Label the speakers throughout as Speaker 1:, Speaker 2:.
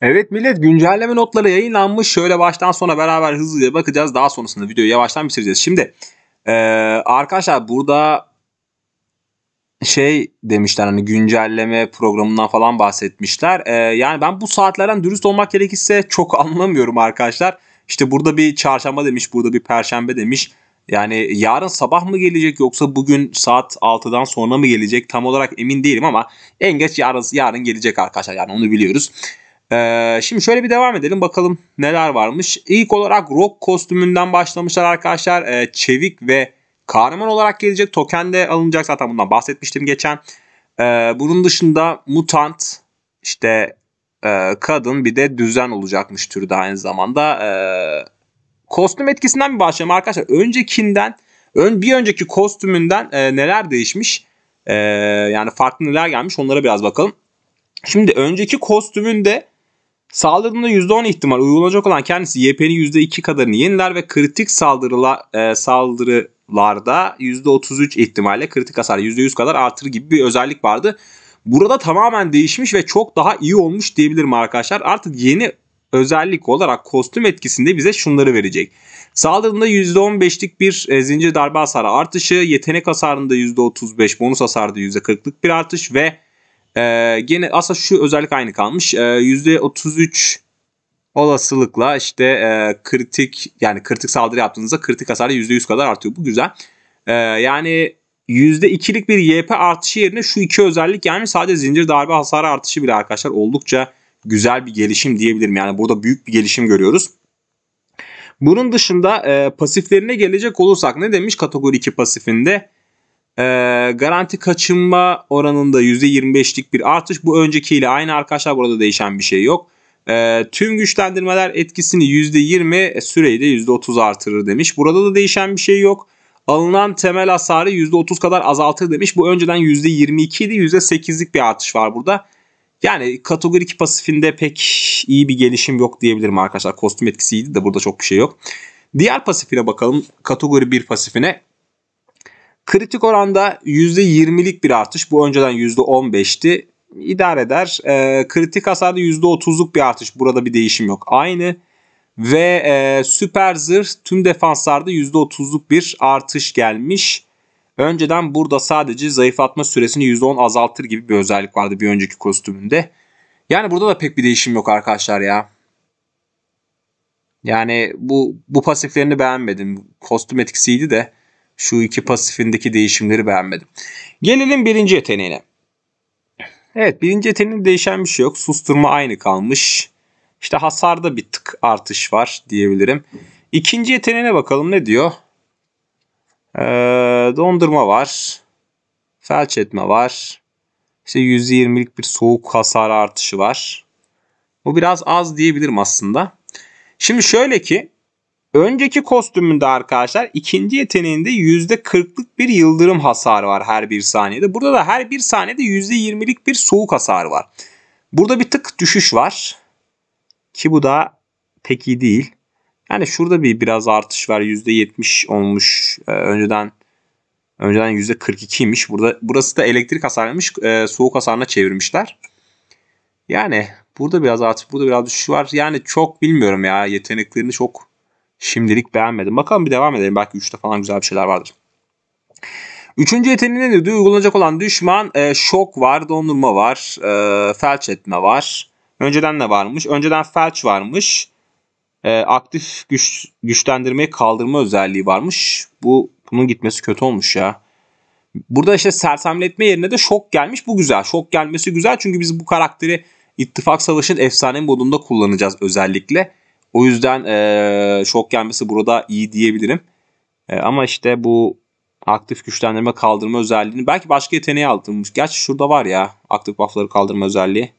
Speaker 1: Evet millet, güncelleme notları yayınlanmış. Şöyle baştan sona beraber hızlıca bakacağız. Daha sonrasında videoyu yavaştan bitireceğiz. Şimdi arkadaşlar burada şey demişler, hani güncelleme programından falan bahsetmişler. Yani ben bu saatlerden dürüst olmak gerekirse çok anlamıyorum arkadaşlar. İşte burada bir çarşamba demiş, burada bir perşembe demiş. Yani yarın sabah mı gelecek yoksa bugün saat 6'dan sonra mı gelecek tam olarak emin değilim ama en geç yarın gelecek arkadaşlar, yani onu biliyoruz. Şimdi şöyle bir devam edelim bakalım neler varmış. İlk olarak rock kostümünden başlamışlar arkadaşlar. Çevik ve kahraman olarak gelecek. Token de alınacak, zaten bundan bahsetmiştim geçen. Bunun dışında mutant, işte kadın, bir de düzen olacakmış türde aynı zamanda. Kostüm etkisinden bir başlayalım arkadaşlar. Bir önceki kostümünden neler değişmiş? Yani farklı neler gelmiş, onlara biraz bakalım. Şimdi önceki kostümünde saldırdığında %10 ihtimal uygulanacak olan kendisi YP'nin %2 kadarını yeniler ve kritik saldırılarda %33 ihtimalle kritik hasar %100 kadar artır gibi bir özellik vardı. Burada tamamen değişmiş ve çok daha iyi olmuş diyebilirim arkadaşlar. Artık yeni özellik olarak kostüm etkisinde bize şunları verecek. Saldırdığında %15'lik bir zincir darbe hasarı artışı, yetenek hasarında %35, bonus hasarda %40'lık bir artış ve gene aslında şu özellik aynı kalmış. %33 olasılıkla işte kritik saldırı yaptığınızda kritik hasarı %100 kadar artıyor. Bu güzel. Yani %2'lik bir YP artışı yerine şu iki özellik, yani sadece zincir darbe hasarı artışı bile arkadaşlar oldukça güzel bir gelişim diyebilirim. Yani burada büyük bir gelişim görüyoruz. Bunun dışında pasiflerine gelecek olursak ne demiş kategori 2 pasifinde? Garanti kaçınma oranında %25'lik bir artış. Bu öncekiyle aynı arkadaşlar, burada değişen bir şey yok. Tüm güçlendirmeler etkisini %20, süreyi de %30 artırır demiş. Burada da değişen bir şey yok. Alınan temel hasarı %30 kadar azaltır demiş. Bu önceden %22 idi, %8'lik bir artış var burada. Yani kategori 2 pasifinde pek iyi bir gelişim yok diyebilirim arkadaşlar. Kostüm etkisi iyiydi de burada çok bir şey yok. Diğer pasifine bakalım. Kategori 1 pasifine. Kritik oranda %20'lik bir artış. Bu önceden %15'ti. İdare eder. Kritik hasarda %30'luk bir artış. Burada bir değişim yok. Aynı. Ve süper zırh tüm defanslarda %30'luk bir artış gelmiş. Önceden burada sadece zayıflatma süresini %10 azaltır gibi bir özellik vardı bir önceki kostümünde. Yani burada da pek bir değişim yok arkadaşlar ya. Yani bu pasiflerini beğenmedim. Kostüm etkisiydi de şu iki pasifindeki değişimleri beğenmedim. Gelelim birinci yeteneğine. Evet, birinci yeteneğinde değişen bir şey yok. Susturma aynı kalmış. İşte hasarda bir tık artış var diyebilirim. İkinci yeteneğine bakalım ne diyor? Dondurma var. Felç etme var. İşte %20'lik bir soğuk hasar artışı var. Bu biraz az diyebilirim aslında. Şimdi şöyle ki önceki kostümünde arkadaşlar ikinci yeteneğinde %40'lık bir yıldırım hasarı var her bir saniyede. Burada da her bir saniyede %20'lik bir soğuk hasarı var. Burada bir tık düşüş var. Ki bu da pek iyi değil. Yani şurada biraz artış var. %70 olmuş. Önceden %42'ymiş. Burası da elektrik hasarıymış. Soğuk hasarına çevirmişler. Yani burada biraz artış, burada biraz düşüş var. Yani çok bilmiyorum ya. Yeteneklerini çok şimdilik beğenmedim. Bakalım bir devam edelim. Belki 3'te falan güzel bir şeyler vardır. Üçüncü yeteneğinde de uygulanacak olan düşman şok var, dondurma var, felç etme var. Önceden ne varmış? Önceden felç varmış. Aktif güçlendirmeyi kaldırma özelliği varmış. Bunun gitmesi kötü olmuş ya. Burada işte sersemletme yerine de şok gelmiş. Bu güzel. Şok gelmesi güzel çünkü biz bu karakteri İttifak Savaşı'nın efsane modunda kullanacağız özellikle. O yüzden şok gelmesi burada iyi diyebilirim. Ama işte bu aktif güçlendirme kaldırma özelliğini belki başka yeteneğe aldırmış. Gerçi şurada var ya aktif buff'ları kaldırma özelliği.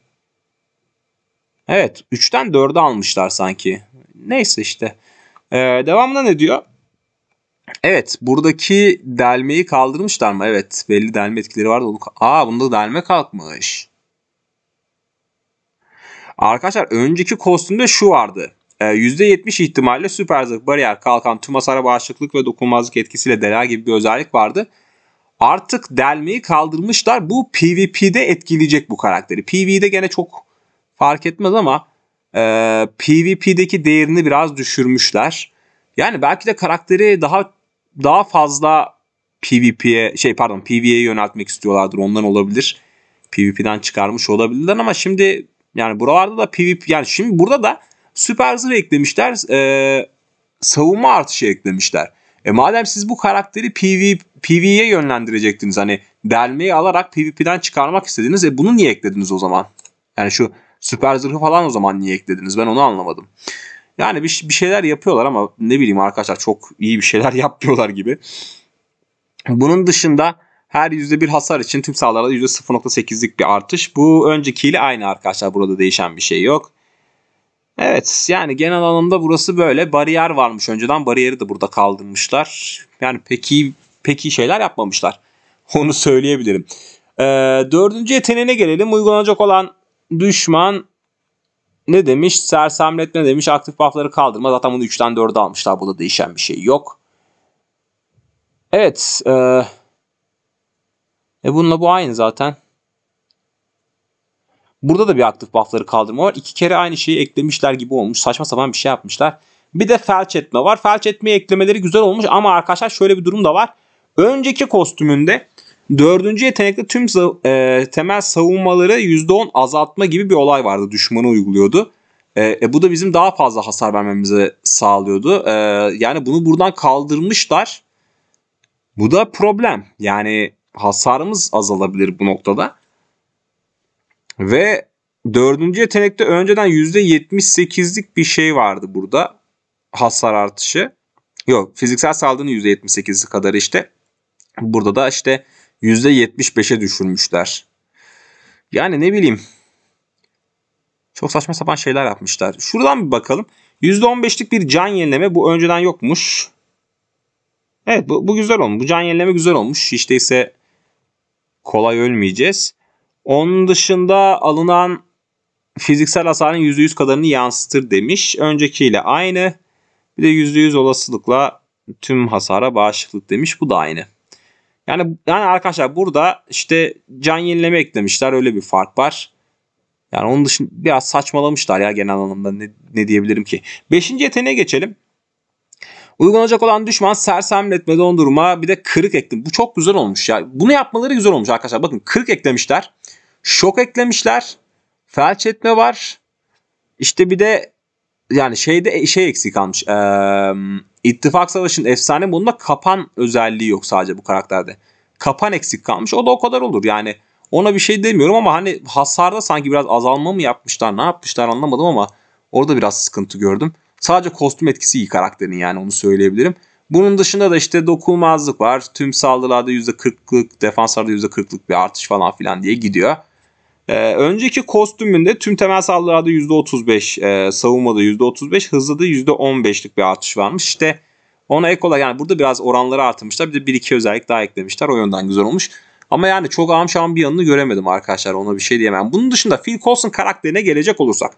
Speaker 1: Evet 3'ten 4'e almışlar sanki. Neyse işte. Devamında ne diyor? Evet buradaki delmeyi kaldırmışlar mı? Evet belli delme etkileri vardı. Bunda delme kalkmış. Arkadaşlar önceki kostümde şu vardı. %70 ihtimalle süper zırh, bariyer, kalkan, tüm hasara bağışıklık ve dokunmazlık etkisiyle deler gibi bir özellik vardı. Artık delmeyi kaldırmışlar. Bu PvP'de etkileyecek bu karakteri. PvE'de gene çok fark etmez ama PvP'deki değerini biraz düşürmüşler. Yani belki de karakteri daha fazla PvE'ye yöneltmek istiyorlardır. Ondan olabilir. PvP'den çıkarmış olabilirler ama şimdi yani buralarda da PvP, yani şimdi burada da süper zırh eklemişler. Savunma artışı eklemişler. Madem siz bu karakteri PvE'ye yönlendirecektiniz, hani delmeyi alarak PvP'den çıkarmak istediniz, bunu niye eklediniz o zaman? Yani şu süper zırhı falan o zaman niye eklediniz? Ben onu anlamadım. Yani bir şeyler yapıyorlar ama ne bileyim arkadaşlar, çok iyi bir şeyler yapmıyorlar gibi. Bunun dışında her %1 hasar için tüm saldırılarda %0.8'lik bir artış. Bu öncekiyle aynı arkadaşlar. Burada değişen bir şey yok. Evet, yani genel anlamda burası böyle. Bariyer varmış önceden. Bariyeri de burada kaldırmışlar. Yani pek iyi şeyler yapmamışlar. Onu söyleyebilirim. Dördüncü yeteneğine gelelim. Uygulanacak olan düşman ne demiş? Sersemletme demiş. Aktif buff'ları kaldırma. Zaten bunu 3'ten 4'e almışlar. Burada değişen bir şey yok. Evet. Bununla bu aynı zaten. Burada da bir aktif buff'ları kaldırma var. 2 kere aynı şeyi eklemişler gibi olmuş. Saçma sapan bir şey yapmışlar. Bir de felç etme var. Felç etmeyi eklemeleri güzel olmuş ama arkadaşlar şöyle bir durum da var. Önceki kostümünde 4. yetenekte tüm temel savunmaları %10 azaltma gibi bir olay vardı. Düşmanı uyguluyordu. Bu da bizim daha fazla hasar vermemizi sağlıyordu. Yani bunu buradan kaldırmışlar. Bu da problem. Yani hasarımız azalabilir bu noktada. Ve 4. yetenekte önceden %78'lik bir şey vardı burada. Hasar artışı. Yok, fiziksel saldırının %78'i kadar işte. Burada da işte %75'e düşürmüşler. Yani ne bileyim. Çok saçma sapan şeyler yapmışlar. Şuradan bir bakalım. %15'lik bir can yenileme. Bu önceden yokmuş. Evet, bu güzel olmuş. Bu can yenileme güzel olmuş. Hiç değilse kolay ölmeyeceğiz. Onun dışında alınan fiziksel hasarın %100 kadarını yansıtır demiş. Öncekiyle aynı. Bir de %100 olasılıkla tüm hasara bağışıklık demiş. Bu da aynı. Yani arkadaşlar burada işte can yenileme eklemişler. Öyle bir fark var. Yani onun dışında biraz saçmalamışlar ya genel anlamda. Ne diyebilirim ki? 5. yeteneğe geçelim. Uygulanacak olan düşman sersemletme, dondurma, bir de kırık ekledim. Bu çok güzel olmuş ya. Bunu yapmaları güzel olmuş arkadaşlar. Bakın, kırık eklemişler. Şok eklemişler. Felç etme var. İşte bir de yani şey eksik kalmış. İttifak Savaşı'nın efsane modunda kapan özelliği yok sadece bu karakterde. Kapan eksik kalmış. O da o kadar olur. Yani ona bir şey demiyorum ama hani hasarda sanki biraz azalma mı yapmışlar, ne yapmışlar anlamadım ama orada biraz sıkıntı gördüm. Sadece kostüm etkisi iyi karakterin, yani onu söyleyebilirim. Bunun dışında da işte dokunulmazlık var. Tüm saldırılarda %40'lık, defanslarda %40'lık bir artış falan filan diye gidiyor. Önceki kostümünde tüm temel saldırılarda %35, savunmada %35, hızda da %15'lik bir artış varmış. İşte ona ek olarak yani burada biraz oranları artırmışlar. Bir de 1-2 özellik daha eklemişler. O yönden güzel olmuş. Ama yani çok ağam bir yanını göremedim arkadaşlar. Ona bir şey diyemem. Bunun dışında Phil Coulson karakterine gelecek olursak.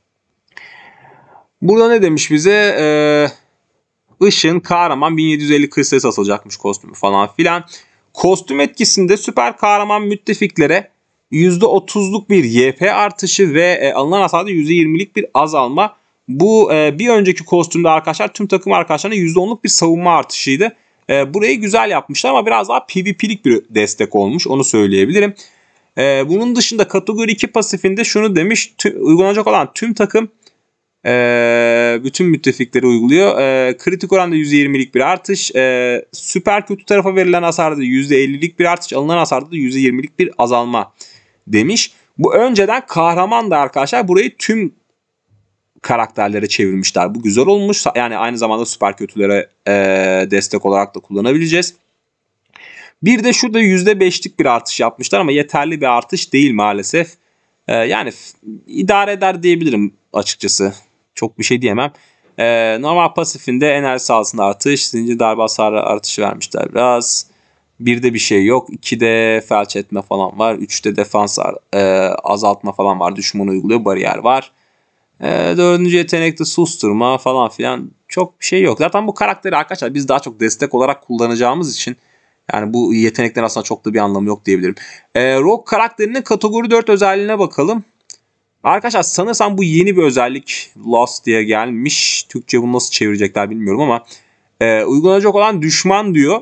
Speaker 1: Burada ne demiş bize? Işın kahraman 1750 kristali satılacakmış kostümü falan filan. Kostüm etkisinde süper kahraman müttefiklere %30'luk bir YP artışı ve alınan hasarda %20'lik bir azalma. Bu bir önceki kostümde arkadaşlar tüm takım arkadaşlarına %10'luk bir savunma artışıydı. Burayı güzel yapmışlar ama biraz daha PvP'lik bir destek olmuş, onu söyleyebilirim. Bunun dışında kategori 2 pasifinde şunu demiş: uygulanacak olan tüm takım bütün müttefikleri uyguluyor. Kritik oranda %20'lik bir artış. Süper kötü tarafa verilen hasarda %50'lik bir artış. Alınan hasarda da %20'lik bir azalma demiş. Bu önceden kahraman da arkadaşlar, burayı tüm karakterlere çevirmişler. Bu güzel olmuş. Yani aynı zamanda süper kötülere destek olarak da kullanabileceğiz. Bir de şurada %5'lik bir artış yapmışlar ama yeterli bir artış değil maalesef. Yani idare eder diyebilirim açıkçası. Çok bir şey diyemem. Normal pasifinde enerji sahasında artış, zincir darbe hasarı artışı vermişler biraz. 1'de bir şey yok. 2'de felç etme falan var. 3'te defans azaltma falan var. Düşmanı uyguluyor. Bariyer var. 4. yetenekte susturma falan filan, çok bir şey yok. Zaten bu karakteri arkadaşlar biz daha çok destek olarak kullanacağımız için yani bu yeteneklerin aslında çok da bir anlamı yok diyebilirim. Rogue karakterinin kategori 4 özelliğine bakalım. Arkadaşlar sanırsam bu yeni bir özellik. Lost diye gelmiş. Türkçe bunu nasıl çevirecekler bilmiyorum ama uygulanacak olan düşman diyor.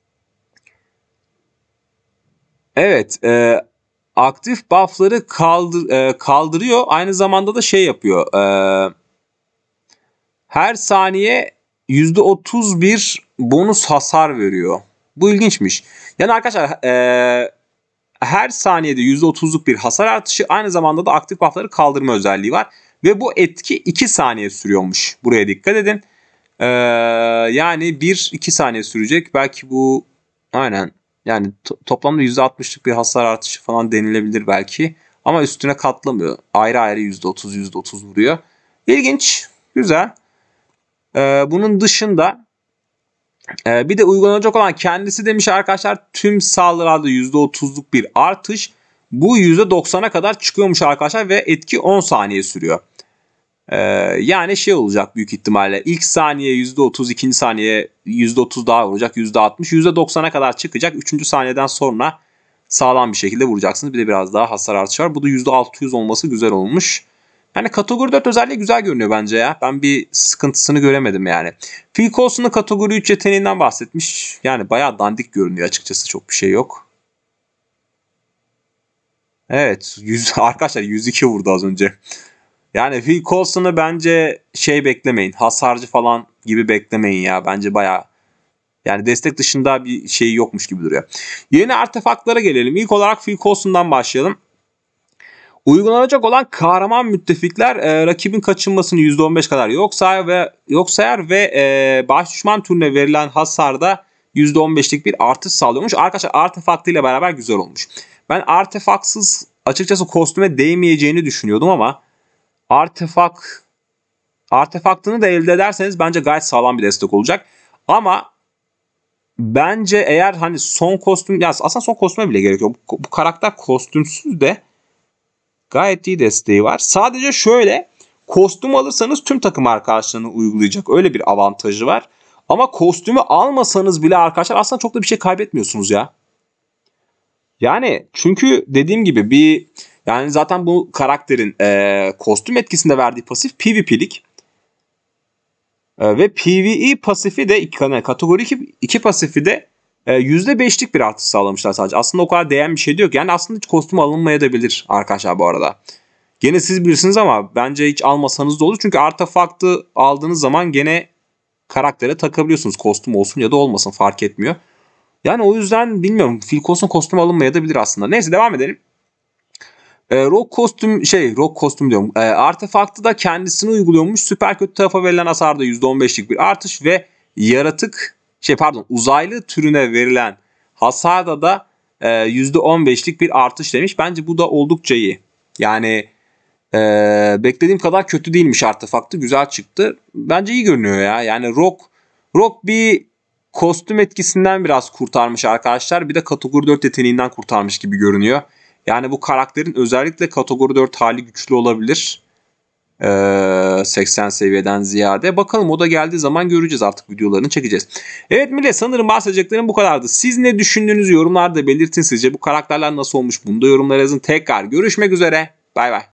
Speaker 1: Evet. Aktif buff'ları kaldırıyor. Aynı zamanda da şey yapıyor. Her saniye %31 bonus hasar veriyor. Bu ilginçmiş. Yani arkadaşlar her saniyede %30'luk bir hasar artışı, aynı zamanda da aktif buff'ları kaldırma özelliği var. Ve bu etki 2 saniye sürüyormuş. Buraya dikkat edin. Yani 1-2 saniye sürecek. Belki bu aynen yani toplamda %60'lık bir hasar artışı falan denilebilir belki. Ama üstüne katlamıyor. Ayrı ayrı %30 vuruyor. İlginç. Güzel. Bunun dışında bir de uygulanacak olan kendisi demiş arkadaşlar, tüm saldırılarda %30'luk bir artış. Bu %90'a kadar çıkıyormuş arkadaşlar ve etki 10 saniye sürüyor. Yani şey olacak büyük ihtimalle. İlk saniye %30, ikinci saniye %30 daha vuracak, %60, %90'a kadar çıkacak. Üçüncü saniyeden sonra sağlam bir şekilde vuracaksınız. Bir de biraz daha hasar artışı var. Bu da %600 olması güzel olmuş. Yani kategori 4 özelliği güzel görünüyor bence ya. Ben bir sıkıntısını göremedim yani. Phil Coulson'un kategori 3 yeteneğinden bahsetmiş. Yani bayağı dandik görünüyor açıkçası. Çok bir şey yok. Evet. Arkadaşlar 102 vurdu az önce. Yani Phil Coulson'ı bence şey beklemeyin. Hasarcı falan gibi beklemeyin ya. Bence bayağı yani destek dışında bir şey yokmuş gibi duruyor. Yeni artefaktlara gelelim. İlk olarak Phil Coulson'dan başlayalım. Uygulanacak olan kahraman müttefikler rakibin kaçınmasını %15 kadar yok sayar ve baş düşman türüne verilen hasarda %15'lik bir artış sağlıyormuş. Arkadaşlar artefaktı ile beraber güzel olmuş. Ben artefaktsız açıkçası kostüme değmeyeceğini düşünüyordum ama artefaktını da elde ederseniz bence gayet sağlam bir destek olacak. Ama bence eğer hani son kostüm, ya aslında son kostüme bile gerek yok. Bu karakter kostümsüz de gayet iyi desteği var. Sadece şöyle, kostüm alırsanız tüm takım arkadaşlarını uygulayacak. Öyle bir avantajı var. Ama kostümü almasanız bile arkadaşlar aslında çok da bir şey kaybetmiyorsunuz ya. Yani çünkü dediğim gibi yani zaten bu karakterin kostüm etkisinde verdiği pasif PvP'lik. Ve PvE pasifi de kategori 2 pasifi de %5'lik bir artış sağlamışlar sadece. Aslında o kadar değen bir şey de yok. Yani aslında hiç kostüm alınmayabilir arkadaşlar bu arada. Gene siz bilirsiniz ama bence hiç almasanız da olur. Çünkü artefaktı aldığınız zaman gene karaktere takabiliyorsunuz. Kostüm olsun ya da olmasın fark etmiyor. Yani o yüzden bilmiyorum. Phil Coulson kostüm alınmayabilir aslında. Neyse devam edelim. Rock kostüm diyorum. Artefaktı da kendisini uyguluyormuş. Süper kötü tarafa verilen hasarda %15'lik bir artış ve uzaylı türüne verilen hasarda da %15'lik bir artış demiş. Bence bu da oldukça iyi. Yani beklediğim kadar kötü değilmiş artefaktı. Güzel çıktı. Bence iyi görünüyor ya. Yani Rock bir kostüm etkisinden biraz kurtarmış arkadaşlar. Bir de kategori 4 yeteneğinden kurtarmış gibi görünüyor. Yani bu karakterin özellikle kategori 4 hali güçlü olabilir. 80 seviyeden ziyade. Bakalım o da geldiği zaman göreceğiz, artık videolarını çekeceğiz. Evet millet, sanırım bahsedeceklerim bu kadardı. Siz ne düşündüğünüzü yorumlarda belirtin. Sizce bu karakterler nasıl olmuş, bunu da yorumlara yazın. Tekrar görüşmek üzere. Bay bay.